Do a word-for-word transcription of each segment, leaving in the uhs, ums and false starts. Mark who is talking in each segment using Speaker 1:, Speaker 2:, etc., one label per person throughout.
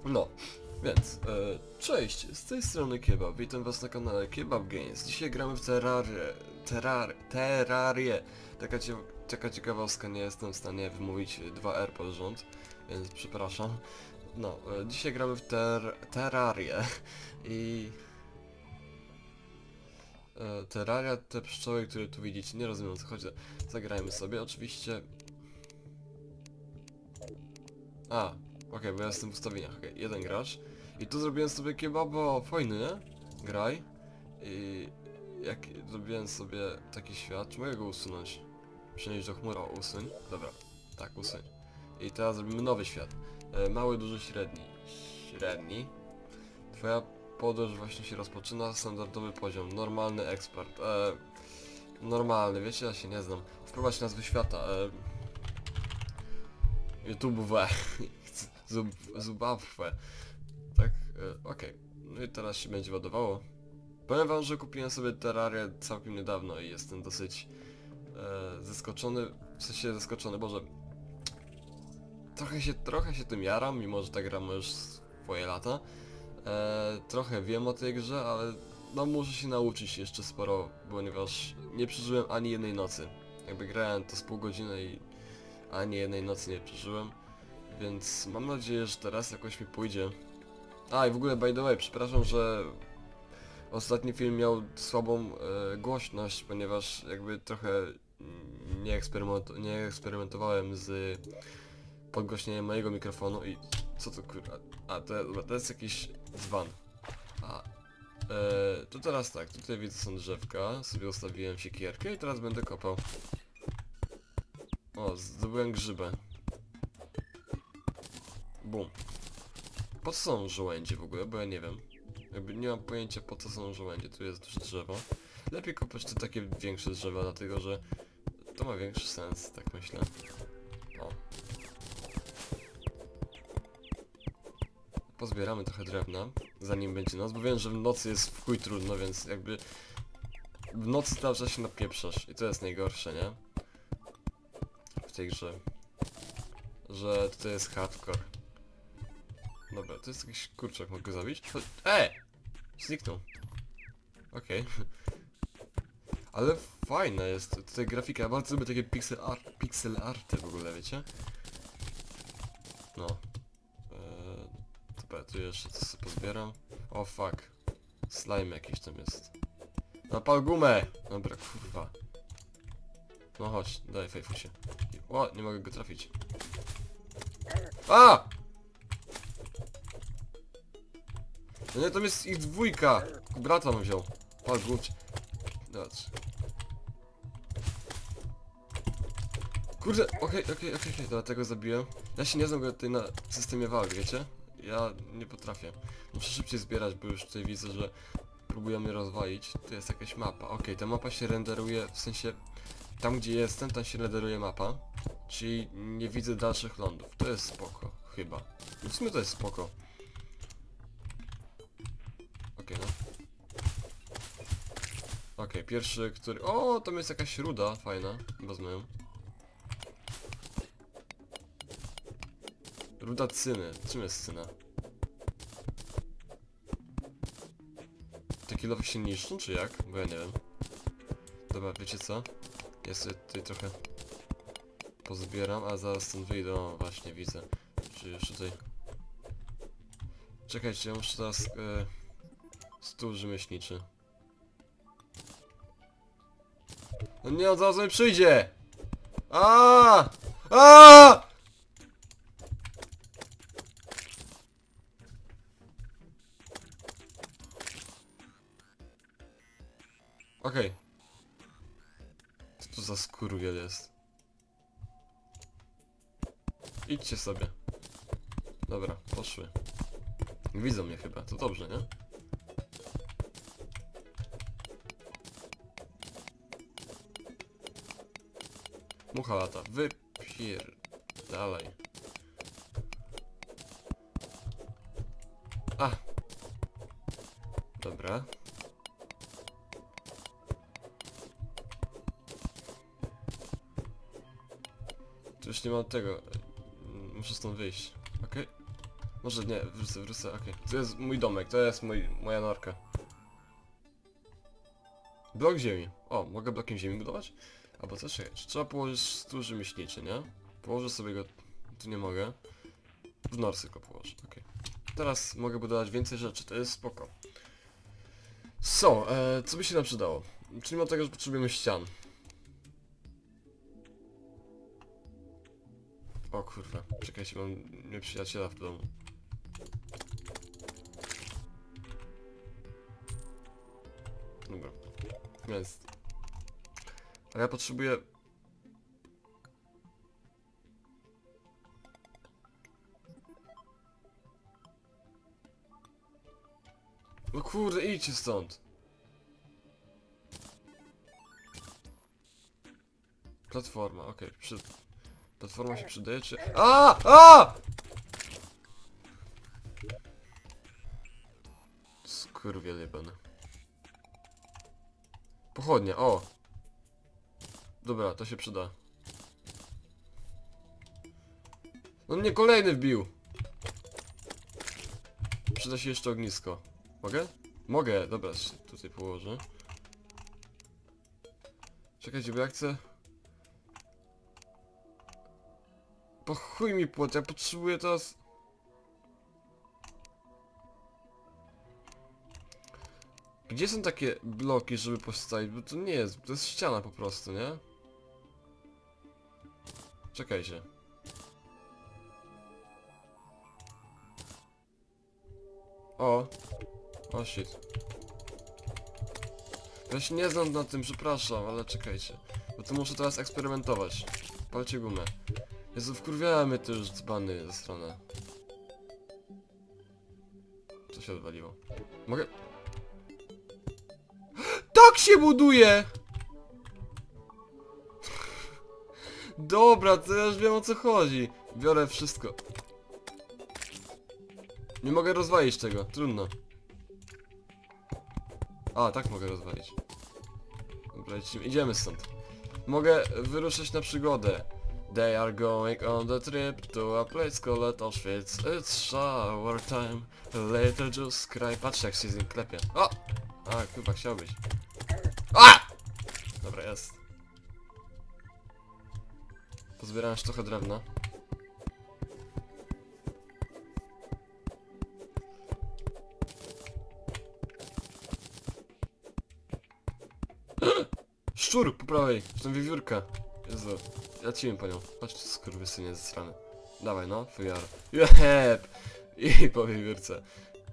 Speaker 1: No, więc, e, cześć, z tej strony Kebab, witam was na kanale Kebab Games. Dzisiaj gramy w Terrarię, Terrar, Terrarię. Taka, cie, taka ciekawostka, nie jestem w stanie wymówić dwa R pod rząd, więc przepraszam. No, e, dzisiaj gramy w ter, Terrarię i... E, Terraria, te pszczoły, które tu widzicie, nie rozumiem o co chodzi, zagrajmy sobie, oczywiście... A, okej, okay, bo ja jestem w ustawieniach, okej, okay, jeden gracz. I tu zrobiłem sobie kebaba, fajny, nie? Graj. I jak zrobiłem sobie taki świat, czy mogę go usunąć? Przenieść do chmury, o, usuń. Dobra, tak, usuń. I teraz zrobimy nowy świat. E, mały, duży, średni. Średni. Twoja podróż właśnie się rozpoczyna, standardowy poziom, normalny ekspert. E, normalny, wiecie, ja się nie znam. Wprowadź nazwy świata. E, YouTube we. Zub, Zubawwe. Tak? E, Okej. Okay. No i teraz się będzie ładowało. Powiem wam, że kupiłem sobie Terrarię całkiem niedawno i jestem dosyć e, zaskoczony. W sensie zaskoczony, boże. Trochę się, trochę się tym jaram, mimo że ta gra ma już swoje lata. E, trochę wiem o tej grze, ale no muszę się nauczyć jeszcze sporo, ponieważ nie przeżyłem ani jednej nocy. Jakby grałem to z pół godziny i ani jednej nocy nie przeżyłem. Więc mam nadzieję, że teraz jakoś mi pójdzie. A i w ogóle by the way, przepraszam, że ostatni film miał słabą e, głośność, ponieważ jakby trochę nie, eksperyment nie eksperymentowałem z podgłośnieniem mojego mikrofonu i... Co to kurwa? A, to, to jest jakiś dzban. A, e, to teraz tak, tutaj widzę są drzewka, sobie ustawiłem siekierkę i teraz będę kopał. O, zdobyłem grzybę. Bum. Po co są żołędzie w ogóle? Bo ja nie wiem. Jakby nie mam pojęcia po co są żołędzie. Tu jest duże drzewo. Lepiej kopać te takie większe drzewa, dlatego że to ma większy sens, tak myślę. O. Pozbieramy trochę drewna, zanim będzie noc, bo wiem, że w nocy jest w chuj trudno, więc jakby w nocy cały czas się napieprzasz i to jest najgorsze, nie? W tej grze. Że to jest hardcore. Dobra, to jest jakiś kurczak, mogę go zabić? Eee! Zniknął. Okej. Okay. Ale fajna jest tutaj grafika, ja bardzo lubię takie pixel, art, pixel arty w ogóle, wiecie? No. Eee, dobra, tu jeszcze coś sobie pozbieram. O fuck. Slime jakiś tam jest. Napal gumę! Dobra, kurwa. No chodź, daj fejfusie. O, nie mogę go trafić. A! No nie, to jest ich dwójka! Brata mu wziął. Pal głupcie. Dobrze. Kurde, okej, okej, okej, okej, dlatego zabiłem. Ja się nie znam go tutaj na systemie walk, wiecie? Ja nie potrafię. Muszę szybciej zbierać, bo już tutaj widzę, że próbujemy rozwalić. Tu jest jakaś mapa. Okej, okay, ta mapa się renderuje, w sensie tam gdzie jestem, tam się renderuje mapa. Czyli nie widzę dalszych lądów. To jest spoko, chyba. W sumie to jest spoko. Okej, okay, no. Okej, okay, pierwszy, który... O, tam jest jakaś ruda, fajna. Wezmę ją. Ruda cyny. Czym jest cyna? Te kilofy się niszczą, czy jak? Bo ja nie wiem. Dobra, wiecie co? Ja sobie tutaj trochę pozbieram, a zaraz stąd wyjdę. O, właśnie widzę. Czy już tutaj... Czekajcie, ja muszę teraz... E... Stół rzemieślniczy. No nie, on zaraz mi przyjdzie! Aaaa! Aaaa! Okej. Okay. Co to za skurwiel jest? Idźcie sobie. Dobra, poszły. Widzą mnie chyba, to dobrze, nie? Mucha lata, wypier... Dalej. A! Dobra. Tu już nie mam tego. Muszę stąd wyjść. Okej. Okay. Może nie, wrócę, wrócę, okej. Okay. To jest mój domek, to jest mój, moja norka. Blok ziemi. O, mogę blokiem ziemi budować? Albo co? Czekaj, trzeba położyć stół rzemieślniczy, nie? Położę sobie go... Tu nie mogę. W norce go położę, okej. Okay. Teraz mogę budować więcej rzeczy, to jest spoko. So, e, co by się nam przydało? Czyli mimo tego, że potrzebujemy ścian. O kurwa, czekajcie, mam nieprzyjaciela w domu. Dobra. Jest. Ale ja potrzebuję... No kurde, idźcie stąd! Platforma, okej. Okay. Przy... Platforma się przydaje, czy... A! A! Skurwiel jebany. Pochodnia, o! Dobra, to się przyda. No mnie kolejny wbił! Przyda się jeszcze ognisko. Mogę? Mogę, dobra, się tutaj położę. Czekajcie, bo ja chcę... Po chuj mi płot, ja potrzebuję teraz... Gdzie są takie bloki, żeby postawić? Bo to nie jest, to jest ściana po prostu, nie? Czekajcie. O! O shit. Ja się nie znam na tym, przepraszam, ale czekajcie. Bo to muszę teraz eksperymentować. Palcie gumę. Jezu, wkurwiałem mnie to już dzbany ze strony. Co się odwaliło? Mogę... Tak się buduje! Dobra, to ja już wiem, o co chodzi. Biorę wszystko. Nie mogę rozwalić tego, trudno. A, tak mogę rozwalić. Dobra, idziemy stąd. Mogę wyruszyć na przygodę. They are going on the trip to a place called Auschwitz. It's shower time. Later just cry. Patrz, jak się z nim klepie. O! A, chyba chciałbyś. A! Dobra, jest. Pozbierałem już trochę drewna. Szczur po prawej, czy tam wiewiórka. Jezu, lecimy po nią. Chodź tu, skurwysynie ze strony. Dawaj no, fujar. Jep! I po wiewiórce.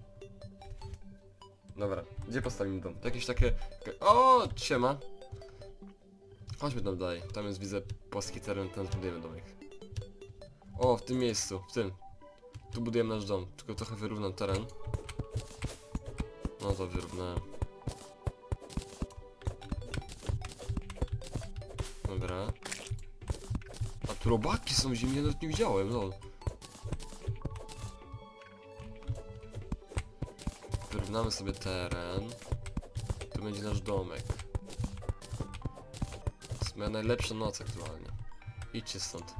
Speaker 1: Dobra, gdzie postawimy dom? To jakieś takie... O, siema. Chodźmy tam dalej. Tam jest, widzę, płaski teren, tam zbudujemy domek. O, w tym miejscu, w tym. Tu budujemy nasz dom, tylko trochę wyrównam teren. No to wyrównałem. Dobra. A tu robaki są w zimie, nawet nie widziałem, no. Wyrównamy sobie teren. Tu będzie nasz domek. To jest moja najlepsza noc aktualnie. Idźcie stąd.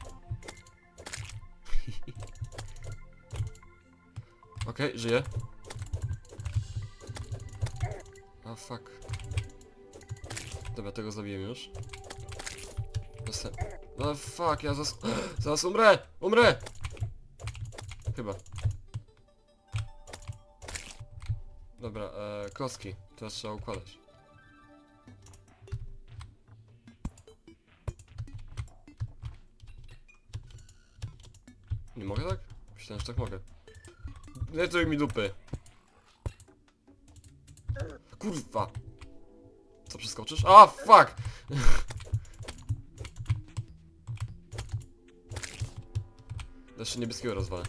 Speaker 1: Okej, okay, żyję. A fuck. Dobra, tego zabiję już. Następ... No fuck, ja zas... zaraz umrę! Umrę! Chyba. Dobra, e, klocki. Teraz trzeba układać. Nie mogę tak? Myślałem, że tak mogę. Nie trój mi dupy. Kurwa! Co, przeskoczysz? A, fuck! Jeszcze niebieskiego rozwalę.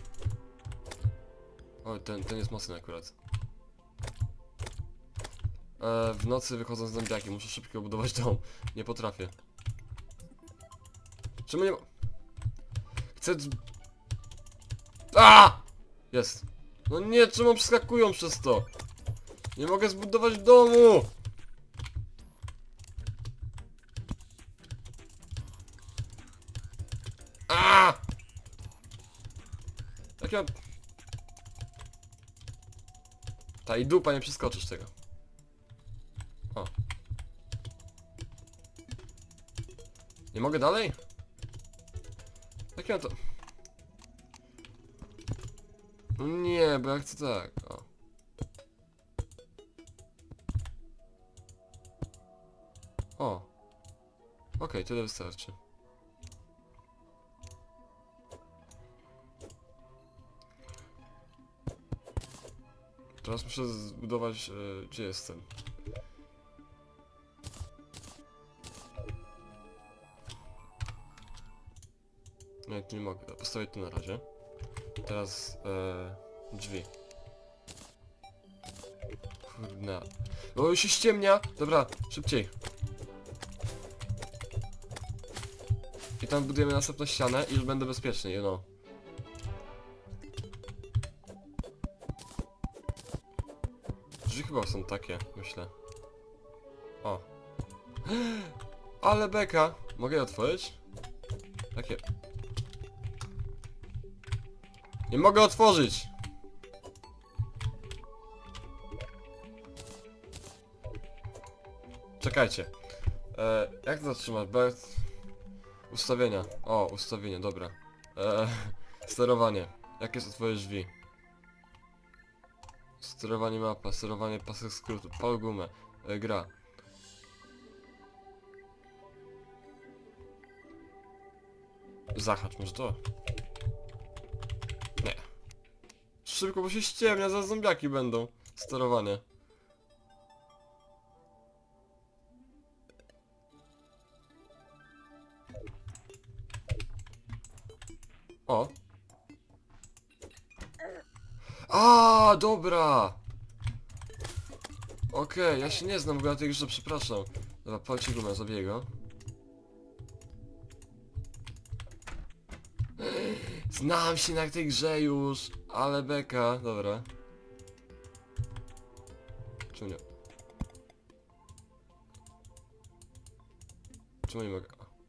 Speaker 1: O, ten, ten jest mocny akurat. E, w nocy wychodzą z zombiaki, muszę szybko budować dom. Nie potrafię. Czemu nie ma... Chcę... A! Jest. No nie, czemu przeskakują przez to? Nie mogę zbudować domu! A! Jak ja... Ta i dupa, nie przeskoczysz tego. O. Nie mogę dalej? Jak ja to... No nie, bo ja chcę tak, o. O. Okej, okay, tyle wystarczy. Teraz muszę zbudować... Yy, gdzie jestem? Nie, tu nie mogę. Postawię tu na razie. Teraz... Yy, drzwi. Kurde. O, już się ściemnia! Dobra, szybciej. I tam budujemy następną ścianę i już będę bezpieczny, you know. Drzwi chyba są takie, myślę. O. Ale beka! Mogę je otworzyć? Takie. Nie mogę otworzyć! Czekajcie. E, jak to zatrzymać? Bez... Ustawienia. O, ustawienie, dobra. E, sterowanie. Jak jest otworzyć drzwi? Sterowanie mapa, sterowanie pasek skrótu, pal gumę, e, gra. Zahacz, może to? Nie. Szybko, bo się ściemnia, za zombiaki będą. Sterowanie. O. A, dobra. Okej, okay, ja się nie znam w ogóle na tej grze, przepraszam. Dobra, palcie gumę, zabiję go. Znam się na tej grze już, ale beka, dobra. Czemu nie? Czemu nie mogę?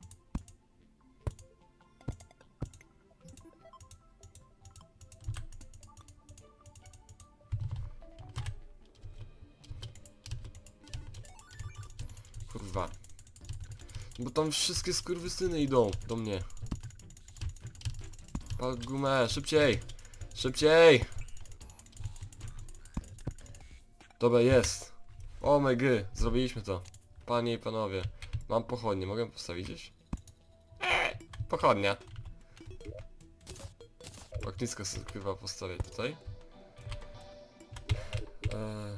Speaker 1: Kurwa. Bo tam wszystkie skurwysyny idą do mnie. Pal gumę, szybciej! Szybciej! Dobra, jest. O my gy, zrobiliśmy to. Panie i panowie. Mam pochodnie, mogę postawić gdzieś? Eee, pochodnia. Ognisko sobie chyba postawię tutaj. Eee.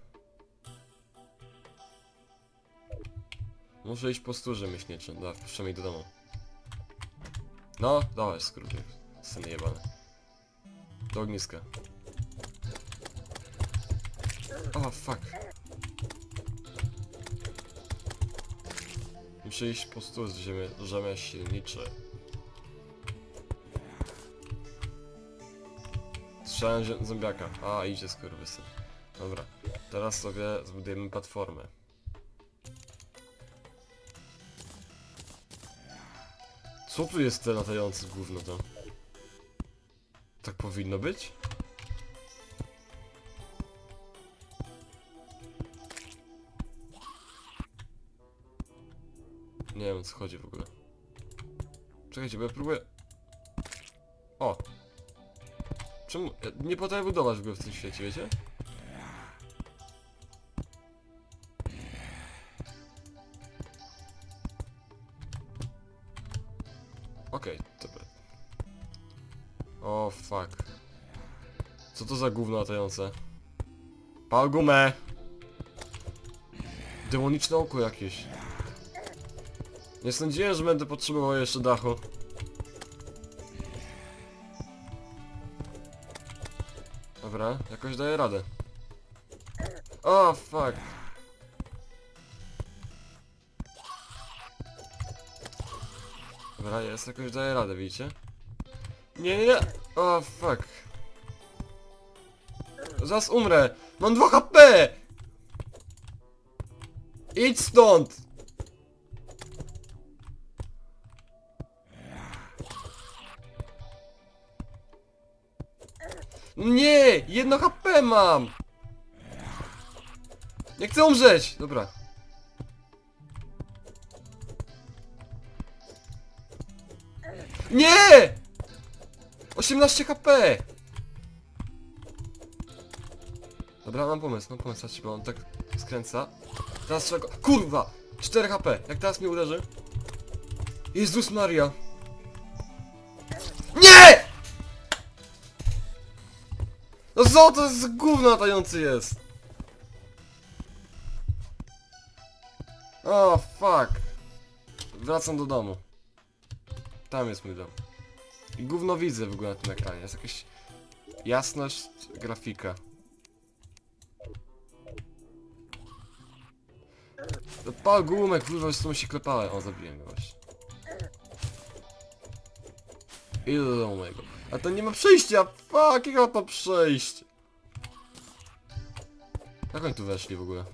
Speaker 1: Muszę iść po sturze myślniczy, da, wpuszczam jej do domu. No, dawaj skróty. Syny jebane. Do ogniska. O, oh, fuck. Muszę iść po stół z ziemi, rzemieślniczy. Strzelałem zombiaka. A, idzie skurwysyn. Dobra, teraz sobie zbudujemy platformę. Co tu jest ten latający gówno to? Tak powinno być? Nie wiem o co chodzi w ogóle. Czekajcie, bo ja próbuję... O! Czemu? Ja nie potrafię budować w ogóle w tym świecie, wiecie? Okej, okay, dobra. O, fuck. Co to za gówno latające? Pal gumę! Demoniczne oko jakieś. Nie sądziłem, że będę potrzebował jeszcze dachu. Dobra, jakoś daję radę. O, fuck. Dobra, jest, jakoś daję radę, widzicie? Nie, nie, nie! O, fuck. Zaraz umrę! Mam dwa H P! Idź stąd! Nie! Jedno H P mam! Nie chcę umrzeć! Dobra. Nie! osiemnaście HP! Dobra, mam pomysł, mam pomysł, patrzcie, bo on tak skręca. Teraz trzeba go... Kurwa! cztery HP! Jak teraz mnie uderzy? Jezus Maria! Nie! No co to jest gówno latający jest? O, fuck. Wracam do domu. Tam jest mój dom. I gówno widzę w ogóle na tym ekranie. Jest jakaś jasność grafika. Pal gumek, kurwa, z tą się klepałem. O, zabiłem go właśnie. Idę do domu mojego. A to nie ma przejścia! Fuck, jak ma to przejść? Jak oni tu weszli w ogóle?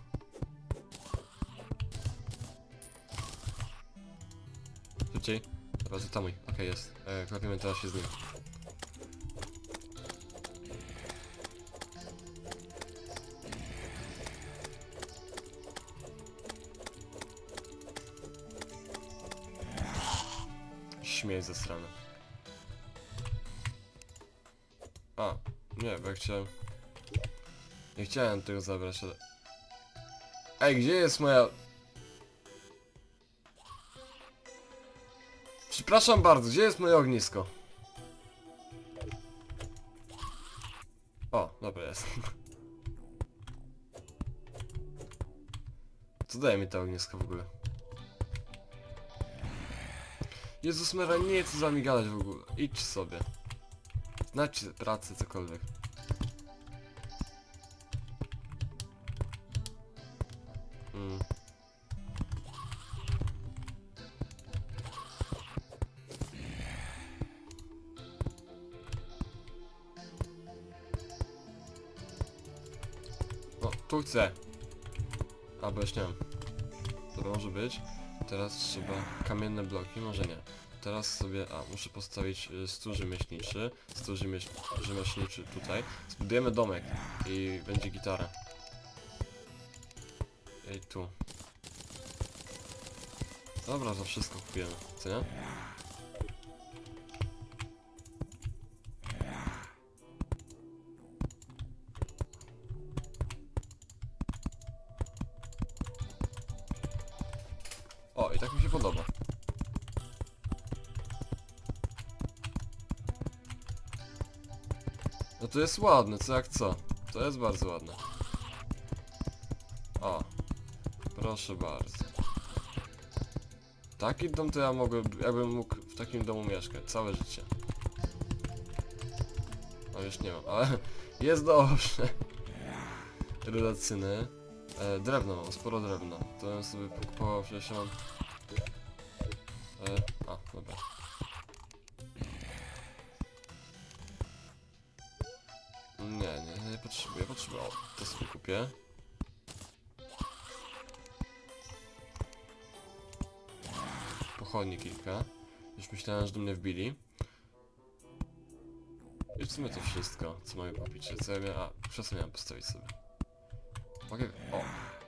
Speaker 1: Szybciej. Dobra, to tam mój. Okej, okay, jest. E, klepiemy teraz się z nim. Śmiech ze strony. A, nie, bo ja chciałem... Nie chciałem tego zabrać, ale... Ej, gdzie jest moja... Przepraszam bardzo, gdzie jest moje ognisko? O, dobra jest. Co daje mi to ognisko w ogóle? Jezus Maria, nie chcę z wami gadać w ogóle. Idź sobie. Znajdźcie pracę, cokolwiek. Hmm. No, tu chcę. A, bo już nie mam. Dobra, może być. Teraz trzeba kamienne bloki, może nie. Teraz sobie, a muszę postawić y, stół rzemieślniczy, stół rzemieś rzemieślniczy tutaj. Zbudujemy domek i będzie gitara. I tu. Dobra, to wszystko kupujemy, co nie? O, i tak mi się podoba. No to jest ładne, co jak co. To jest bardzo ładne. O. Proszę bardzo. Taki dom to ja mogę, jakbym mógł w takim domu mieszkać całe życie. No już nie mam, ale jest dobrze. Relacyjny. E, drewno mam, sporo drewna. To bym sobie pokupował, przecież mam... E, a, dobra. Nie, nie, nie potrzebuję, potrzebuję. O, to sobie kupię. Pochodni kilka. Już myślałem, że do mnie wbili. I w sumie to wszystko, co mogę kupić. Co ja miałem... A, krzesło miałem postawić sobie. Mogę... O!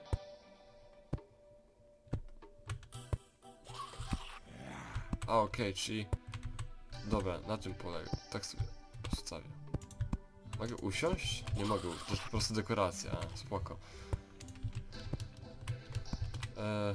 Speaker 1: A, okej, okay, czyli... Dobra, na tym polega. Tak sobie postawię. Mogę usiąść? Nie mogę, to jest po prostu dekoracja. A, spoko. Eee...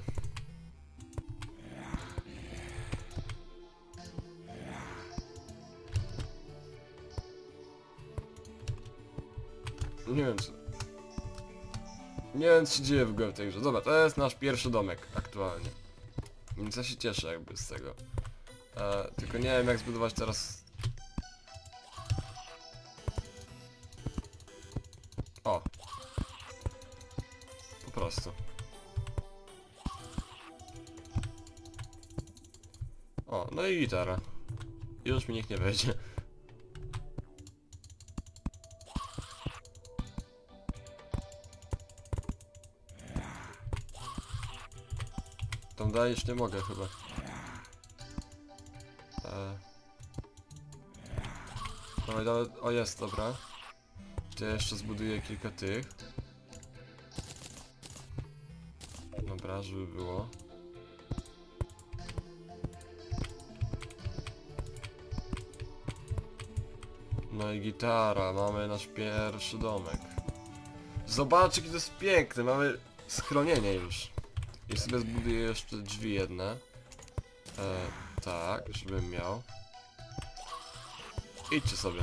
Speaker 1: Nie wiem co... Nie wiem co się dzieje w ogóle w tej grze. Dobra, to jest nasz pierwszy domek aktualnie. Więc ja się cieszę jakby z tego. E, tylko nie wiem jak zbudować teraz... O. Po prostu. O, no i gitara. Już mi nikt nie wejdzie. Tam dalej już nie mogę chyba. Eee. No i dalej, o jest, dobra. To ja jeszcze zbuduję kilka tych. Dobra, żeby było. No i gitara, mamy nasz pierwszy domek. Zobaczcie, jaki to jest piękny, mamy schronienie już. I sobie zbuduję jeszcze drzwi jedne. E, tak, żebym miał. Idźcie sobie.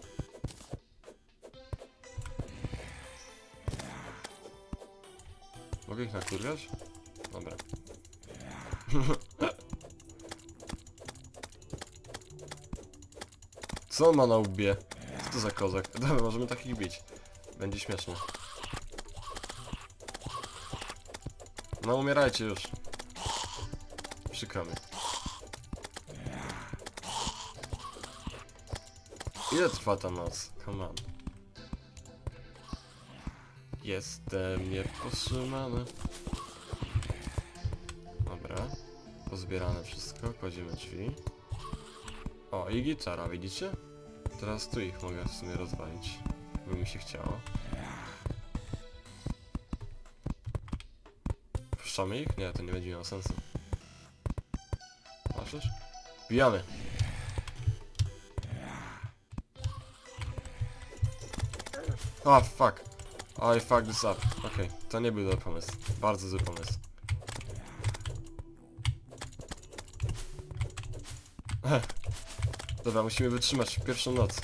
Speaker 1: Mogę ich nakurwiać? Dobra. Co on ma na łbie? Co to za kozak? Dobra, możemy takich bić. Będzie śmiesznie. No umierajcie już. Przykro mi. Ile trwa ta noc? Come on. Jestem niepowstrzymany. Dobra. Pozbierane wszystko, kładziemy drzwi. O, i gitara, widzicie? Teraz tu ich mogę w sumie rozwalić, by mi się chciało. Puszczamy ich? Nie, to nie będzie miało sensu. Patrzysz? Bijamy! O, oh, fuck! I fuck this up. Okej, okay, to nie był dobry pomysł. Bardzo zły pomysł. Dobra, musimy wytrzymać pierwszą noc.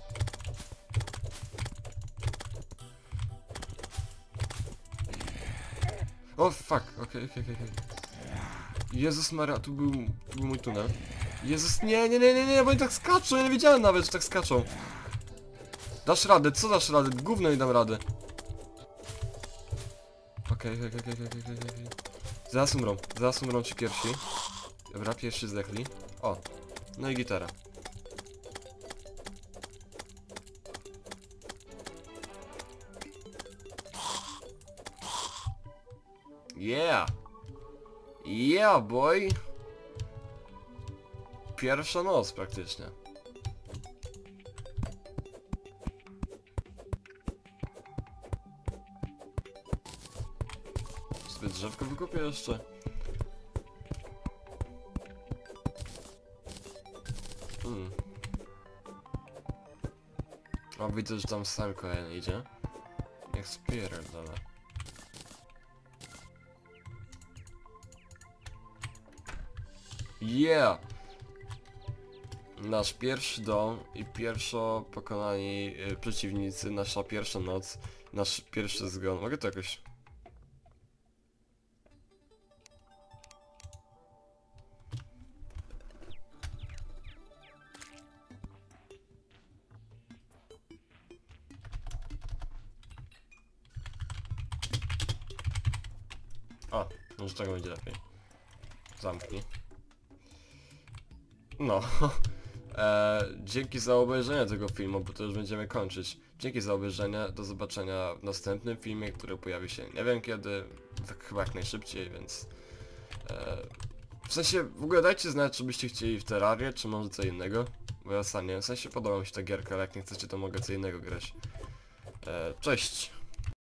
Speaker 1: O, fuck, okej, okej, okej. Jezus Maria, tu był, tu był mój tunel. Jezus, nie, nie, nie, nie, nie, bo oni tak skaczą, ja nie wiedziałem nawet, że tak skaczą. Dasz radę, co dasz radę? Gówno nie dam rady. Okej, okej, okej, okej, okej, okej. Zaraz umrą, zaraz umrą ci pierwsi. Dobra, pierwsi zdechli. O, no i gitara. Yeah! Yeah, boy! Pierwsza noc praktycznie. Sobie drzewko wykupię jeszcze. Hmm. O, widzę, że tam sam kolejny idzie. Jak spierdolę. Yeah! Nasz pierwszy dom i pierwszo pokonani y, przeciwnicy, nasza pierwsza noc, nasz pierwszy zgon. Mogę to jakoś... O, może tego będzie lepiej. Zamknij. No. e, dzięki za obejrzenie tego filmu, bo to już będziemy kończyć. Dzięki za obejrzenie, do zobaczenia w następnym filmie, który pojawi się nie wiem kiedy, tak chyba jak najszybciej, więc... E, w sensie, w ogóle dajcie znać, czy byście chcieli w Terrarię, czy może co innego. Bo ja sam nie wiem, w sensie podoba mi się ta gierka, ale jak nie chcecie, to mogę co innego grać. E, cześć!